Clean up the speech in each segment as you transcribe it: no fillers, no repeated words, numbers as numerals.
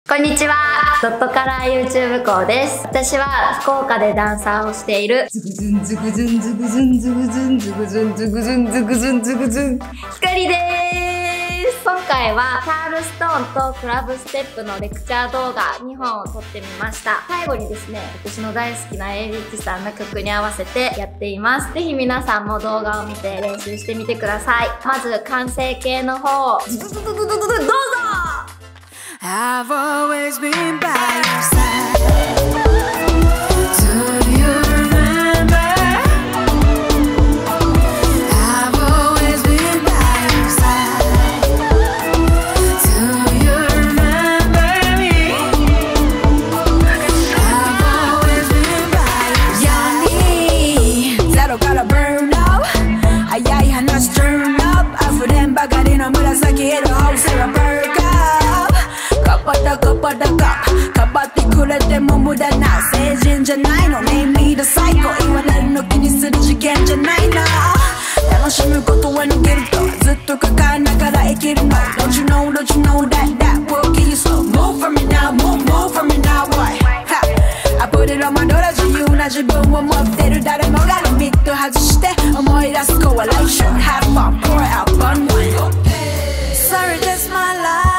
こんにちは、ドットカラー YouTube 校です。私は福岡でダンサーをしているズグズンズグズンズグズンズグズンズグズンズグズンズグズンズグズンひかりです。今回はチャールストーンとクラブステップのレクチャー動画2本を撮ってみました。最後にですね、私の大好きな A-Rich さんの曲に合わせてやっています。ぜひ皆さんも動画を見て練習してみてください。まず完成形の方をどうぞ。 I've always been by your side. Do you remember? I've always been by your side. Do you remember me? I've always been by your side. ゼロからburn up. 早い話turn up. 溢れんばかりの紫色ホーセラバーガー。かばってくれても無駄な成人じゃないのね。見る最高言われるの気にする事件じゃないな。楽しむことは逃げるとずっと抱えながら生きるの。 Don't you know that will kill you slow. Move from me now, move from me now, boy. I put it on my door. 自由な自分を持ってる誰もがリミット外して思い出すコアレーション Have fun, pour out fun one. Sorry, that's my life.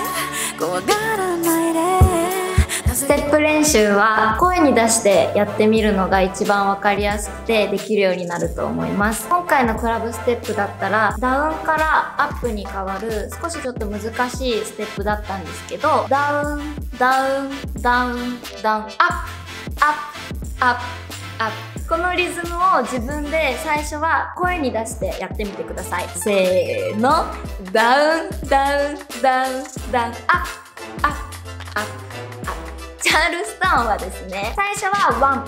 ステップ練習は声に出してやってみるのが一番わかりやすくてできるようになると思います。今回のクラブステップだったらダウンからアップに変わる少しちょっと難しいステップだったんですけど、ダウンダウンダウンダウンアップアップアップアップ、このリズムを自分で最初は声に出してやってみてください。せーの、ダウンダウンダウンダウンアップアップアップ。チャールストーンはですね、最初は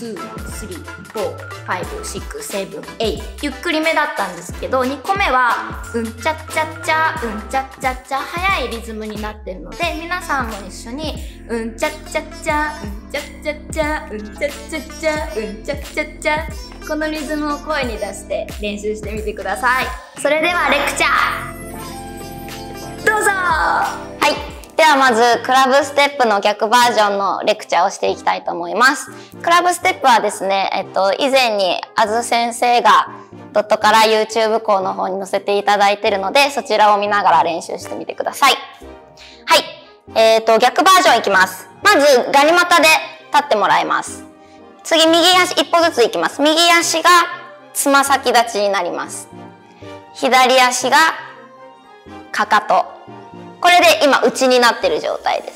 1、2、3、4、5、6、7、8ゆっくりめだったんですけど、2個目はうんちゃっちゃっちゃうんちゃっちゃっちゃ速いリズムになってるので、皆さんも一緒にうんちゃっちゃっちゃうんちゃっちゃっちゃうんちゃっちゃっちゃうんちゃっちゃっちゃ、このリズムを声に出して練習してみてください。それではレクチャーどうぞ。はい、ではまずクラブステップの逆バージョンのレクチャーをしていきたいと思います。クラブステップはですね、以前にあず先生がドットカラー YouTube 校の方に載せていただいているので、そちらを見ながら練習してみてください。はい、逆バージョンいきます。まずガニ股で立ってもらいます。次右足一歩ずついきます。右足がつま先立ちになります。左足がかかと、これで今内になってる状態です。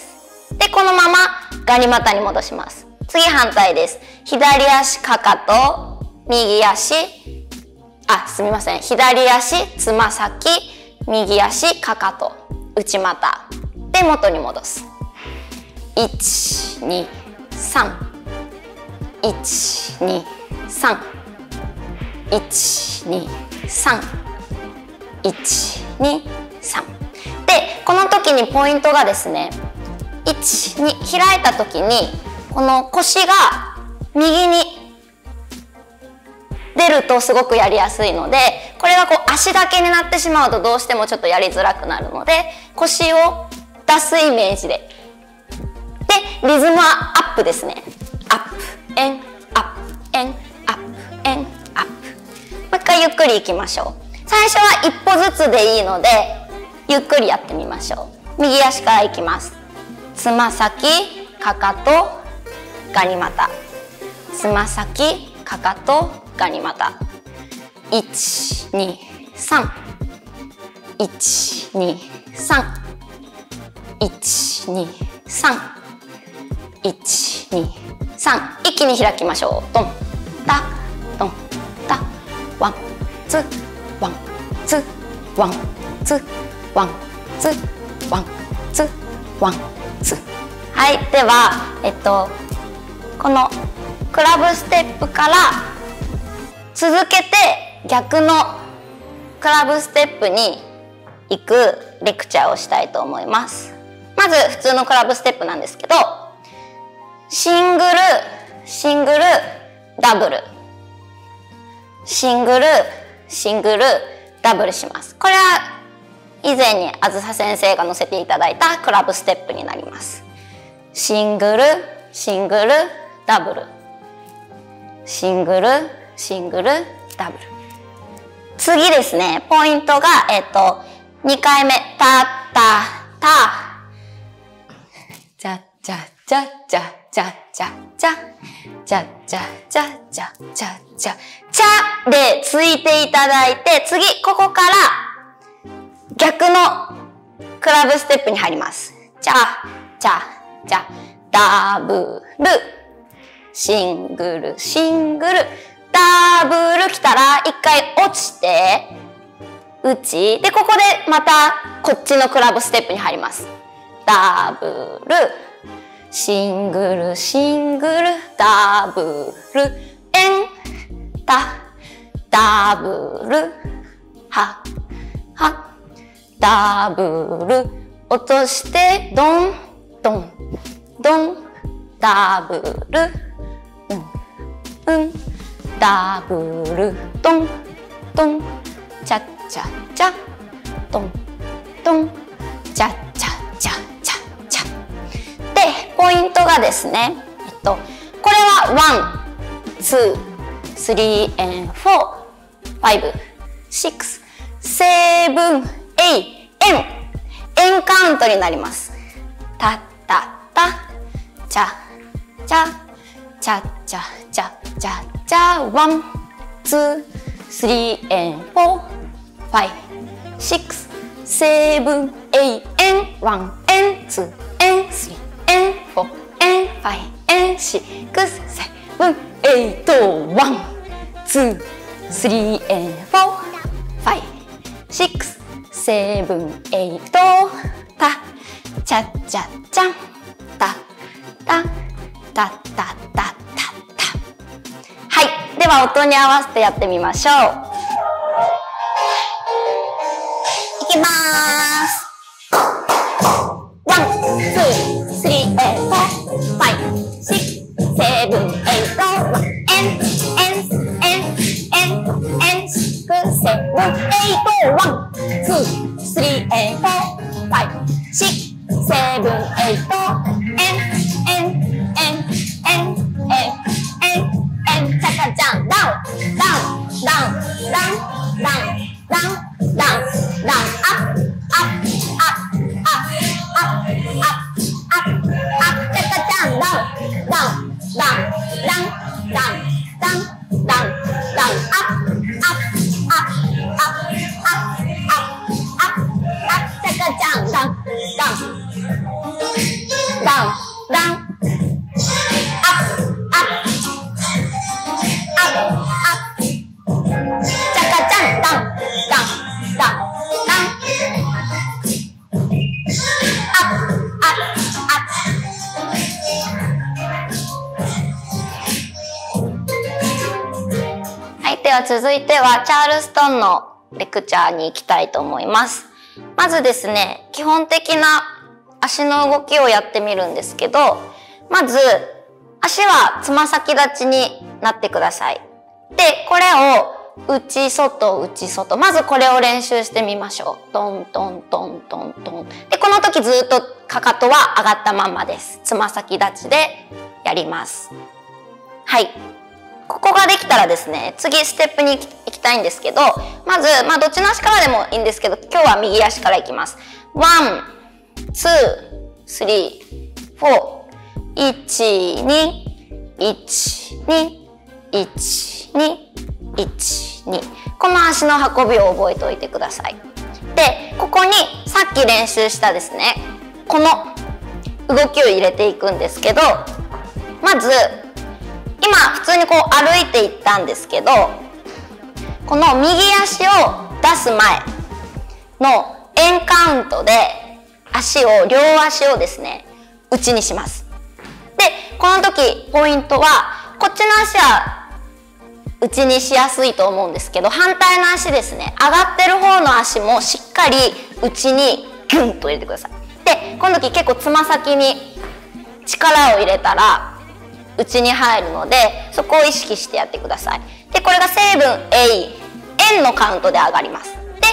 でこのままガニ股に戻します。次反対です。左足かかと、右足すみません、左足つま先、右足かかと、内股で元に戻す。1、2、3 1、2、3 1、2、3 1、2、3で、この時にポイントがですね、1、2開いた時にこの腰が右に出るとすごくやりやすいので、これがこう足だけになってしまうとどうしてもちょっとやりづらくなるので、腰を出すイメージで。でリズムはアップですね。アップエンアップエンアップエンアップ。もう一回ゆっくりいきましょう。最初は一歩ずつでいいのでゆっくりやってみましょう。右足からいきます。つま先かかとガニ股、つま先かかとガニ股、1、2、3 1、2、3 1、2、3 1、2、3一気に開きましょう。ドンタドンタワンツーワンツーワンツーワンツーワンツーワンツー。はい、ではこのクラブステップから続けて逆のクラブステップに行くレクチャーをしたいと思います。まず普通のクラブステップなんですけど、シングルシングルダブルシングルシングルダブルします。これは以前にあずさ先生が載せていただいたクラブステップになります。シングル、シングル、ダブル。シングル、シングル、ダブル。次ですね、ポイントが、2回目、タッタッタ。チャッチャッチャッチャッチャッチャッチャッチャッチャッチャッチャッチャッチャッチャでついていただいて、次、ここから逆のクラブステップに入ります。チャ、チャ、チャ、ダブル、シングル、シングル、ダブル来たら一回落ちて、打ち、で、ここでまたこっちのクラブステップに入ります。ダブル、シングル、シングル、ダブル、エン、タ、ダブル、は、は、ダブル、落として、ドン、ドン、ドン、ダブル、うん、ダブル、ドン、ドン、チャッチャッチャ、ドン、ドン、チャッチャッチャ、チャッチャ。で、ポイントがですね、これは1、2、3 and 4、5、6、7、8、円カウントになります。タッタッタ、チャ、チャ、チャチャチャチャチャ、1、2、3 and 4、5、6、7、8 and 1 and 2 and 3 and 4 and 5 and 6、7、8、1、2、3 and 4、5、6、7、8、タ、チャチャチャ、タ、タ、タッタッタッタッタ。はい。では音に合わせてやってみましょう。いきまーす。1、2、3、4、5、6、7、8、1、6、7、8、1、2、3、4、5、6、7、8、チャカちゃん、ダウン、ダウン、ダウン、ダウン、ダウン、ダウン、ダウン、ダウン、アップ、アップ、アップ、アップ、アップ、アップ、アップ、チャカちゃん、ダウン、ダウン、ダウン、ダウン、ダウン、ダウン、ダウン、ダウン、アップ、アップ、アップ、アップ、アップ、アップ、アップ、チャカちゃん、ダウン、ダウン、ダウン、ダウン、では続いてはチャールストンのレクチャーに行きたいと思います。まずですね、基本的な足の動きをやってみるんですけど、まず足はつま先立ちになってください。で、これを内外内外、まずこれを練習してみましょう。トントントントントン。で、この時ずっとかかとは上がったまんまです。つま先立ちでやります。はい。ここができたらですね、次ステップに行きたいんですけど、まず、どっちの足からでもいいんですけど、今日は右足からいきます。1、2、3、4、1、2、1、2、1、2、1、2。この足の運びを覚えておいてください。で、ここにさっき練習したですね、この動きを入れていくんですけど、まず、今普通にこう歩いていったんですけど、この右足を出す前の円カウントで両足をですね、内にします。で、この時ポイントは、こっちの足は内にしやすいと思うんですけど、反対の足ですね、上がってる方の足もしっかり内にギュンと入れてください。で、この時結構つま先に力を入れたら内に入るので、そこを意識してやってください。で、これが7、8、円のカウントで上がります。で、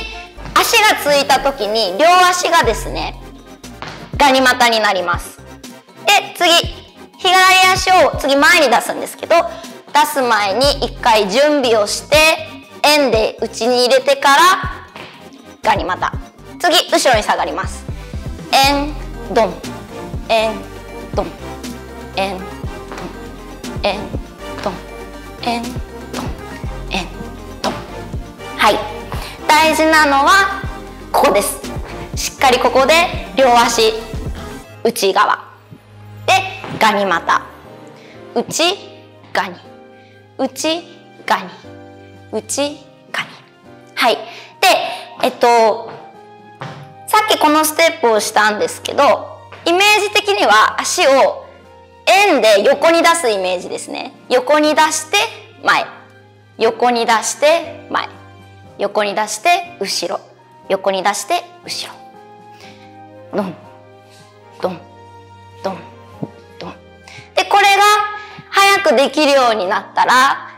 足がついた時に両足がですね、ガニ股になります。で、次、左足を次前に出すんですけど、出す前に一回準備をして、円で内に入れてから、ガニ股。次、後ろに下がります。円、ドン、円、ドン、円、ドン、円、ドン、円、ドン、円、ドン。はい。大事なのは、ここです。しっかりここで両足、内側。で、ガニ股。内、ガニ。内、ガニ。内、ガニ。はい。で、さっきこのステップをしたんですけど、イメージ的には足を円で横に出すイメージですね。横に出して前。横に出して前。横に出して後ろ。横に出して後ろ。ドン、ドン、ドン、ドン。で、これが早くできるようになったら、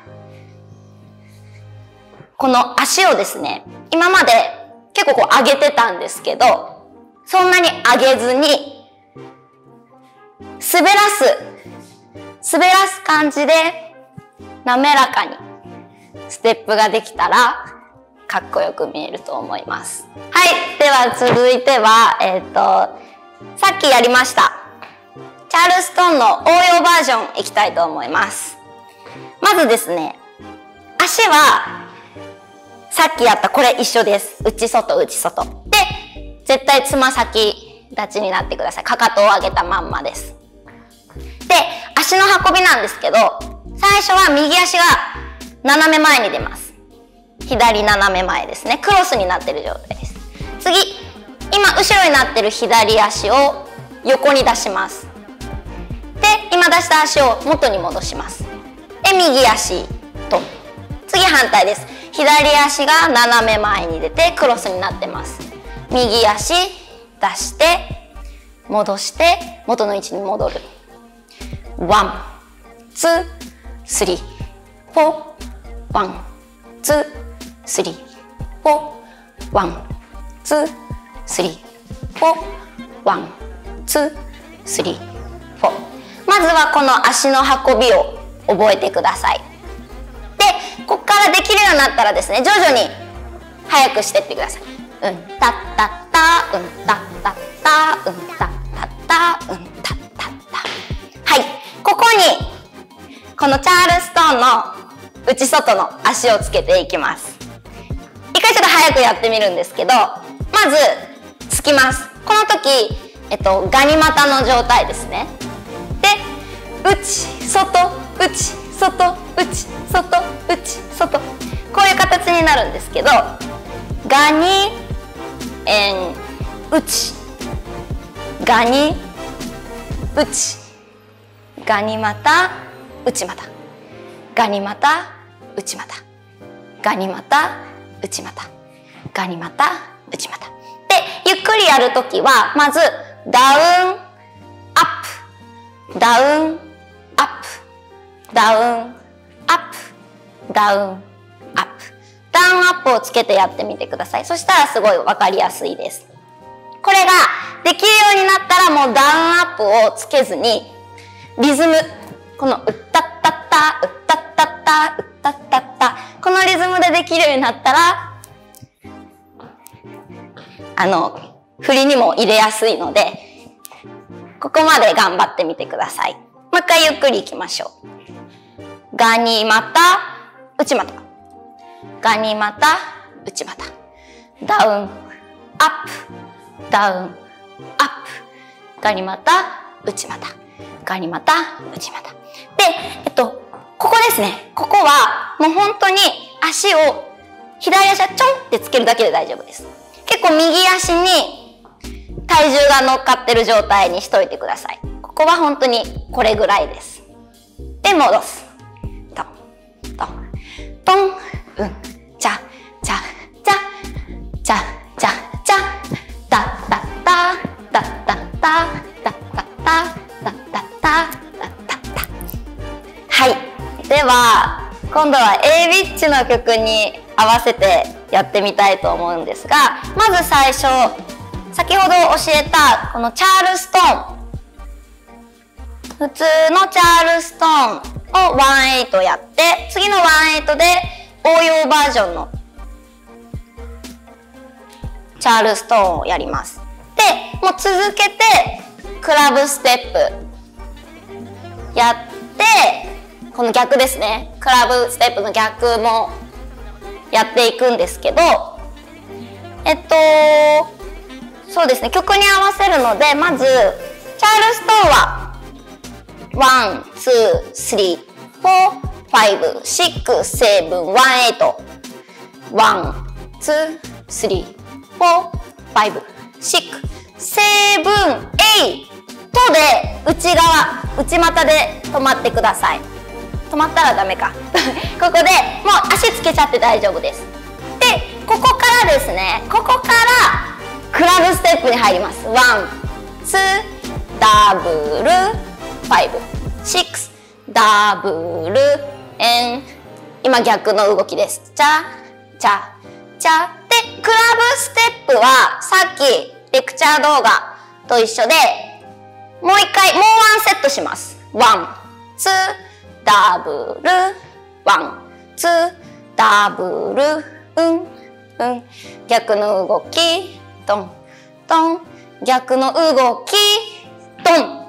この足をですね、今まで結構こう上げてたんですけど、そんなに上げずに、滑らす感じで、滑らかにステップができたら、かっこよく見えると思います。はい。では続いては、さっきやりました。チャールストンの応用バージョンいきたいと思います。まずですね、足は、さっきやったこれ一緒です。内外内外。で、絶対つま先立ちになってください。かかとを上げたまんまです。で、足の運びなんですけど、最初は右足が斜め前に出ます。左斜め前ですね。クロスになってる状態です。次、今後ろになってる左足を横に出します。で、今出した足を元に戻します。で、右足と。次反対です。左足が斜め前に出てクロスになってます。右足出して戻して元の位置に戻る。ワン、ツー、スリー、フォー、ワン、ツー、スリー、フォー、ワン、ツー、スリー、フォー、ワン、ツー、スリー、フォー。まずはこの足の運びを覚えてください。で、ここからできるようになったらですね、徐々に速くしていってください。うんたったった、うんたったった、うんたったった、うんたったった。はい。ここに、このチャールストーンの内外の足をつけていきます。一回ちょっと早くやってみるんですけど、まず、つきます。この時、ガニ股の状態ですね。で、内、外、内、外、内、外、内、外。こういう形になるんですけど、ガニ、円、内、ガニ、内、ガニ股、内股、ガニ股、内股、ガニ股、内股、ガニ股、内股。で、ゆっくりやるときは、まず、ダウン、アップ、ダウン、アップ、ダウン、アップ、ダウン、アップ。ダウンアップをつけてやってみてください。そしたらすごいわかりやすいです。これができるようになったらもうダウンアップをつけずに、リズム、このうったったった、うったったった、うったったった、このリズムでできるようになったら、振りにも入れやすいので、ここまで頑張ってみてください。もう一回ゆっくりいきましょう。ガニ股、内股。ガニ股、内股。ダウン、アップ、ダウン、アップ。ガニ股、内股。ガニ股、内股。で、ここですね。ここは、もう本当に足を、左足はちょんってつけるだけで大丈夫です。結構右足に体重が乗っかってる状態にしといてください。ここは本当にこれぐらいです。で、戻す。トン、トン、トン、うん、チャ、チャ、チャ、チャ、チャ、チャ、タッタッタ、タッタッタ、タッタッタ、タッタッタ、タッタッタ。はい。では、今度は A ウィッチの曲に合わせてやってみたいと思うんですが、まず最初、先ほど教えたこのチャールストーン、普通のチャールストーンを18やって、次の18で応用バージョンのチャールストーンをやります。で、もう続けてクラブステップやって、この逆ですね。クラブステップの逆もやっていくんですけど、そうですね、曲に合わせるので、まずチャールストーンは1、2、3、4、5、6、7、18。1、2、3、4、5、6、7、8で内側、内股で止まってください。止まったらダメか。ここでもう足つけちゃって大丈夫です。で、ここからですね、ここからクラブステップに入ります。1、2、ダブル、5、6、ダブル、今逆の動きです。チャ、チャ、チャ。で、クラブステップはさっきレクチャー動画と一緒で、もう一回、もうワンセットします。1、2、ダブル、1、2、ダブル、逆の動き、トン、トン、逆の動き、トン。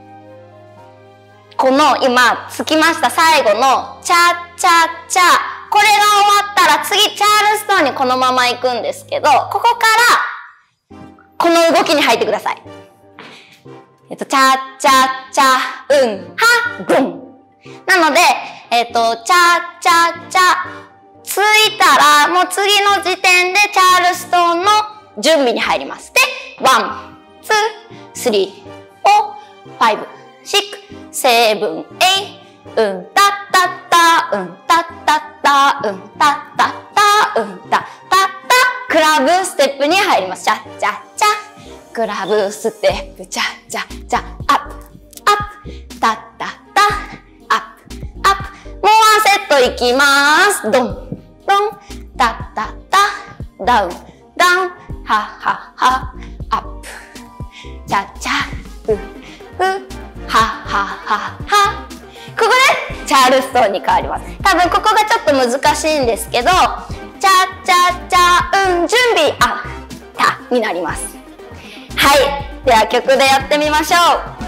この今つきました最後のチャチャチャ、これが終わったら次チャールストーンにこのまま行くんですけど、ここからこの動きに入ってください。チャチャチャ、は、グン。なので、チャチャチャ、ついたらもう次の時点でチャールストーンの準備に入ります。で、1、2、3、4、5、6、7、8、タッタッタ、タッタッタ、タッタッタ、タッタッタ、クラブステップに入ります。チャチャチャ、クラブステップ、チャチャチャ、アップ、アップ、タッタッタ、アップ、アップ。もうワンセットいきます。ドン、ドン、タッタッタ、ダウン、ダウン、ははは、アップ、チャチャ、はははは。ここでチャールストーンに変わります。多分ここがちょっと難しいんですけど、チャチャチャ、準備、たになります。はい。では曲でやってみましょう。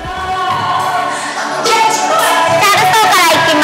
チャールストーンからいきます。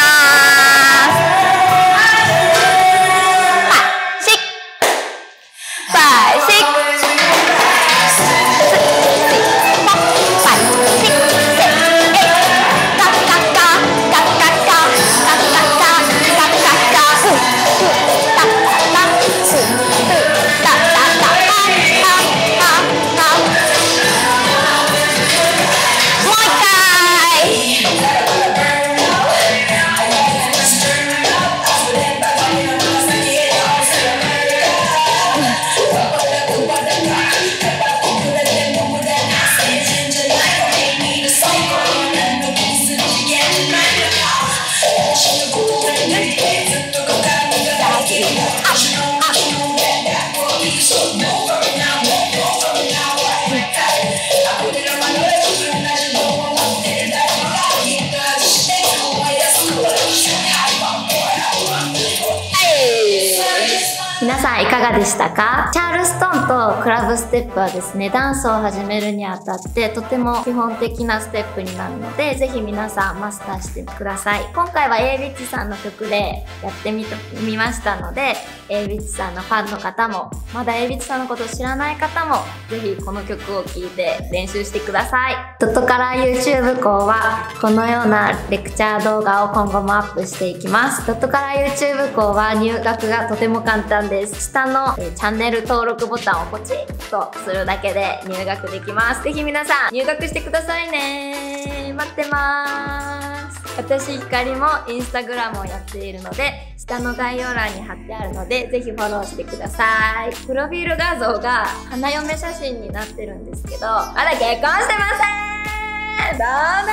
皆さんいかがでしたか？チャールストーンとクラブステップはですね、ダンスを始めるにあたってとても基本的なステップになるので、ぜひ皆さんマスターしてください。今回は A ビッチさんの曲でやってみましたので、 A ビッチさんのファンの方も、まだ A ビッチさんのことを知らない方も、ぜひこの曲を聴いて練習してください。ドットカラー YouTube 校はこのようなレクチャー動画を今後もアップしていきます。ドットカラー YouTube 校は入学がとても簡単です。下のチャンネル登録ボタンをポチッとするだけで入学できます。ぜひ皆さん入学してくださいね。待ってます。私ひかりもインスタグラムをやっているので、下の概要欄に貼ってあるので、ぜひフォローしてください。プロフィール画像が花嫁写真になってるんですけど、まだ結婚してません。どうだ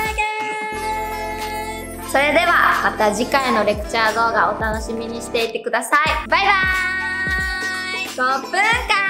け。それではまた次回のレクチャー動画をお楽しみにしていてください。バイバーイ。 5分間